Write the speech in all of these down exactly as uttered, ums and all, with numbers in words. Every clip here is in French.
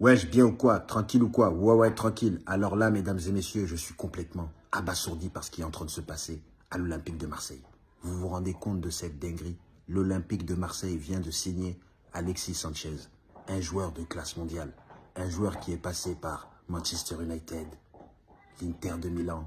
Wesh, bien ou quoi? Tranquille ou quoi? Ouais, ouais, tranquille. Alors là, mesdames et messieurs, je suis complètement abasourdi par ce qui est en train de se passer à l'Olympique de Marseille. Vous vous rendez compte de cette dinguerie? L'Olympique de Marseille vient de signer Alexis Sanchez, un joueur de classe mondiale, un joueur qui est passé par Manchester United, l'Inter de Milan,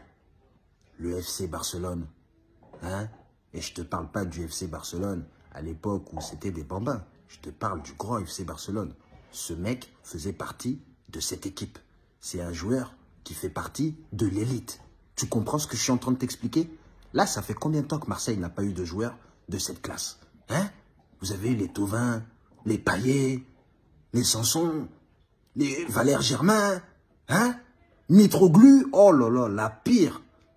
le F C Barcelone, hein? Et je te parle pas du F C Barcelone à l'époque où c'était des bambins. Je te parle du grand F C Barcelone. Ce mec faisait partie de cette équipe. C'est un joueur qui fait partie de l'élite. Tu comprends ce que je suis en train de t'expliquer? Là, ça fait combien de temps que Marseille n'a pas eu de joueur de cette classe? Hein? Vous avez eu les Thauvin, les Payet, les Sanson, les Valère Germain, hein? Mitroglou, oh là là, la pire,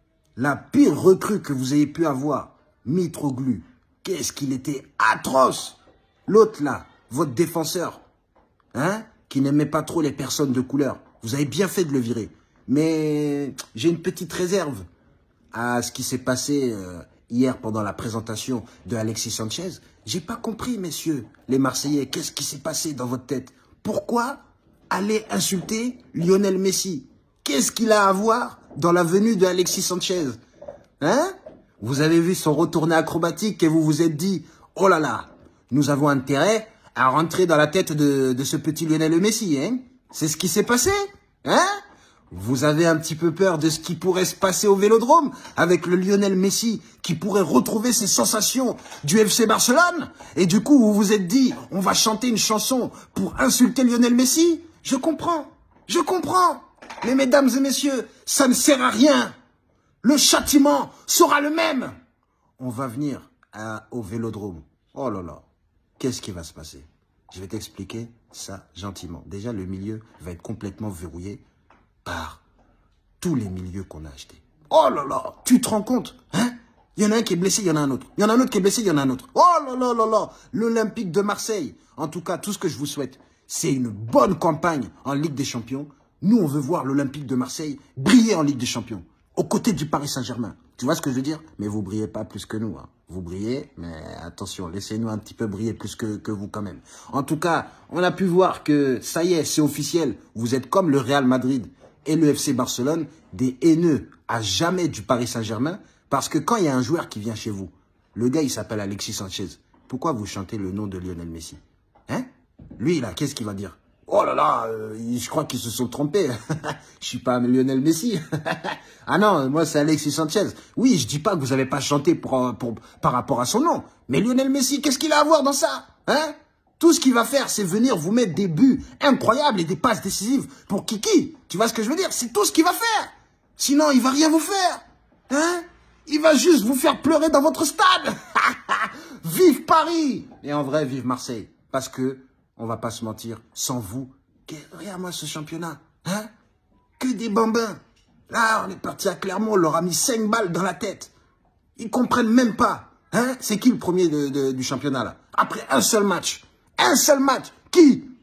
la pire recrue que vous ayez pu avoir. Mitroglou, qu'est-ce qu'il était atroce. L'autre là, votre défenseur, hein, qui n'aimait pas trop les personnes de couleur. Vous avez bien fait de le virer. Mais j'ai une petite réserve à ce qui s'est passé euh, hier pendant la présentation de Alexis Sanchez. J'ai pas compris, messieurs, les Marseillais, qu'est-ce qui s'est passé dans votre tête? Pourquoi aller insulter Lionel Messi? Qu'est-ce qu'il a à voir dans la venue de Alexis Sanchez? Hein? Vous avez vu son retourné acrobatique et vous vous êtes dit, oh là là, nous avons intérêt à rentrer dans la tête de, de ce petit Lionel Messi, hein? C'est ce qui s'est passé, hein? Vous avez un petit peu peur de ce qui pourrait se passer au Vélodrome avec le Lionel Messi qui pourrait retrouver ses sensations du F C Barcelone? Et du coup, vous vous êtes dit, on va chanter une chanson pour insulter Lionel Messi? Je comprends, je comprends. Mais mesdames et messieurs, ça ne sert à rien. Le châtiment sera le même. On va venir à, au Vélodrome. Oh là là. Qu'est-ce qui va se passer? Je vais t'expliquer ça gentiment. Déjà, le milieu va être complètement verrouillé par tous les milieux qu'on a achetés. Oh là là, tu te rends compte, hein? Il y en a un qui est blessé, il y en a un autre. Il y en a un autre qui est blessé, il y en a un autre. Oh là là là là, l'Olympique de Marseille. En tout cas, tout ce que je vous souhaite, c'est une bonne campagne en Ligue des Champions. Nous, on veut voir l'Olympique de Marseille briller en Ligue des Champions, aux côtés du Paris Saint-Germain. Tu vois ce que je veux dire? Mais vous brillez pas plus que nous, hein. Vous brillez, mais attention, laissez-nous un petit peu briller plus que, que vous quand même. En tout cas, on a pu voir que ça y est, c'est officiel. Vous êtes comme le Real Madrid et le F C Barcelone, des haineux à jamais du Paris Saint-Germain, parce que quand il y a un joueur qui vient chez vous, le gars il s'appelle Alexis Sanchez, pourquoi vous chantez le nom de Lionel Messi? Hein? Lui là, qu'est-ce qu'il va dire? Oh là là, euh, je crois qu'ils se sont trompés. Je suis pas Lionel Messi. Ah non, moi c'est Alexis Sanchez. Oui, je dis pas que vous avez pas chanté pour, pour, par rapport à son nom. Mais Lionel Messi, qu'est-ce qu'il a à voir dans ça? Hein? Tout ce qu'il va faire, c'est venir vous mettre des buts incroyables et des passes décisives pour Kiki. Tu vois ce que je veux dire? C'est tout ce qu'il va faire. Sinon, il va rien vous faire. Hein? Il va juste vous faire pleurer dans votre stade. Vive Paris! Et en vrai, vive Marseille. Parce que, on va pas se mentir, sans vous, regarde-moi ce championnat. Hein? Que des bambins. Là, on est parti à Clermont, on leur a mis cinq balles dans la tête. Ils comprennent même pas. Hein? C'est qui le premier de, de, du championnat, là? Après un seul match. Un seul match. Qui?